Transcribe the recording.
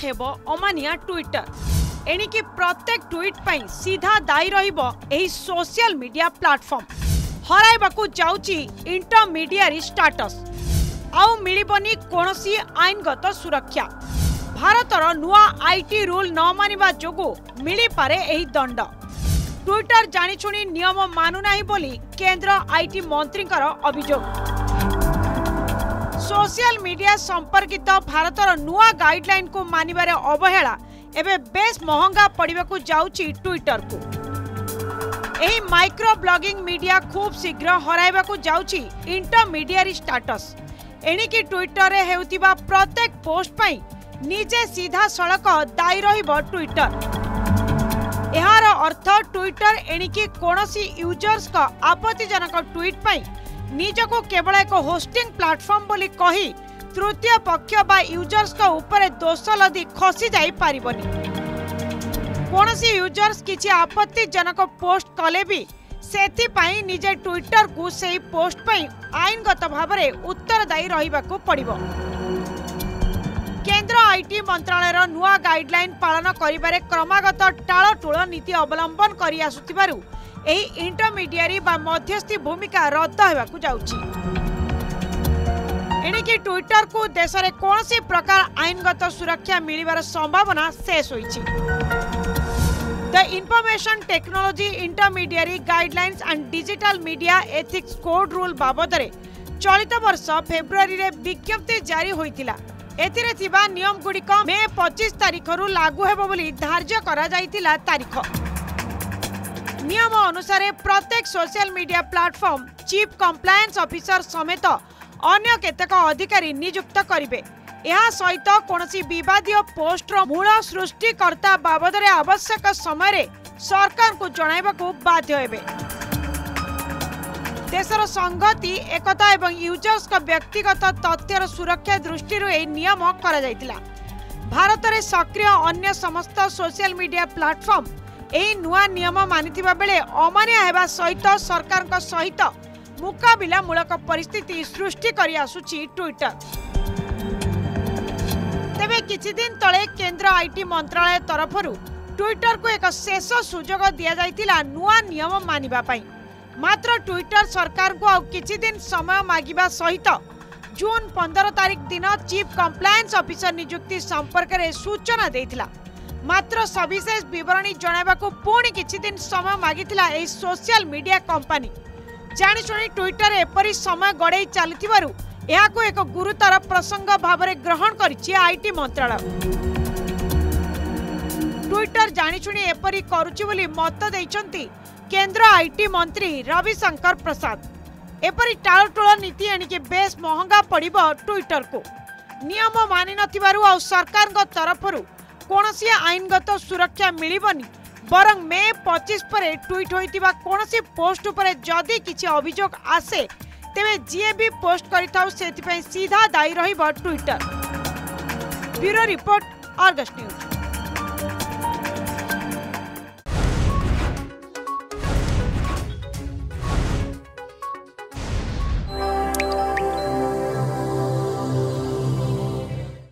हेबो अमानिया ट्विटर। एणिकी प्रत्येक ट्वीट पई सीधा दायी रहिबो एही सोशल मीडिया प्लेटफॉर्म। हराइबाकू जाउची इंटरमीडियरी स्टेटस। आउ मिलिबनी कोनोसी आईनगत सुरक्षा। भारतर नुआ आईटी रूल न मानिबा जोगु मिली पारे एही दंड। ट्विटर जानिछुणी नियम मानु नाही बोली केंद्र आईटी मंत्रींकर अभियोग। सोशल मीडिया संपर्कित भारतर नुआ गाइडलाइन को मानिबारे अवहेला एबे बेस महंगा पड़िबाकू जाउची ट्विटर को। एही माइक्रो ब्लॉगिंग मीडिया खूब शीघ्र हराइबाकू जाउची इंटरमीडियरी स्टेटस। एणिकी ट्विटर रे हेउतिबा प्रत्येक पोस्ट पई निजे सीधा सड़क दायी रहिबो ट्विटर। एहार अर्थ ट्विटर एणिकी कोनोसी यूजर्स का आपत्तिजनक ट्वीट पई निजको केवल एक होस्टिंग प्लेटफॉर्म बोली कही तृतीय पक्ष बा यूजर्स का ऊपर दोष लदी खसी जाई पारिबनी। कोनोसी यूजर्स किछि आपत्तिजनक पोस्ट कले भी सेति पई निजे ट्विटर को सेही पोस्ट पई आईनगत भाबरे उत्तरदायी रहिबाकू पड़िबो। केंद्र आईटी मंत्रालयर नुआ गाइडलाइन पालन करिबारे क्रमागत टाळटुळ नीति अवलंबन करि आसुथिबारु एही इंटरमीडियरी बा मध्यस्थी भूमिका रद्द हेबाकू जाउची। एणिकी ट्विटर को देश में कौनसी प्रकार आईनगत सुरक्षा मिलिबार संभावना शेष होईची। The information technology intermediary guidelines and digital media ethics code rule बाबदरे चलित वर्ष फेब्रुआरी रे विज्ञप्ति जारी होइतिला। एथिरे थिबा नियम गुड़िक मे 25 तारिख रु लागू हेबो बोली धार्य करा जाइतिला तारिख। नियम अनुसार प्रत्येक social media platform chief compliance officer समेत अन्य केतेक अधिकारी नियुक्त करिवे। यह सहित कोनोसी विवादीय पोस्टर मूल सृष्टिकर्ता बाबदरे आवश्यक समय सरकार को जणाइबाकू बाध्य हेबे। देशर संगति एकता एवं यूजर्स का व्यक्तिगत तथ्यर सुरक्षा दृष्टि यह नियम करा जाइतिला। भारत में सक्रिय अन्य समस्त सोशल मीडिया प्लेटफॉर्म यह नुआ नियम मानिथिबा बेले अमानिया हेबा सहित सरकार सहित मुकाबिला मूलक परिस्थिति सृष्टि करि आसुची ट्विटर। तेबे किछि दिन तले केंद्र आईटी मंत्रालय तरफरु ट्विटर को एक शेष सुजोग दिया जाइतिला नुआ नियम मानिबा पई। मात्र ट्विटर सरकार को आउ किछि दिन समय मागिबा सहित जून 15 तारिख दिन चीफ कंप्लायंस ऑफिसर नियुक्ति संपर्क में सूचना देइतिला। मात्र सविशेष विवरणी जणाइबाकू पुणी किछि दिन समय मागितिला एही सोशल मीडिया कंपनी। जानिशुणी ट्विटर एपरी समय गड़े चलथिबारु एहाकू एक गुरुतर प्रसंग भावरे ग्रहण करिछि आईटी मंत्रालय। ट्विटर जानिशुणी एपरी करुछि बोली मत दैछंती केंद्र आईटी मंत्री रविशंकर प्रसाद। एपरी टाळटुळ नीति एणिके बेस महंगा पड़िबो ट्विटर को। नियम मानि नथिबारु आ सरकार तरफरु कोनोसी आईनगत सुरक्षा मिलिबनी। बरं मे 25 पर ट्वीट होइतिबा कोनोसी पोस्ट पर जदि किछि अभियोग आसे तेबे जे भी पोस्ट करिथाउ सेति पई सीधा दायी रहिबो Twitter. Bureau report, Argus news.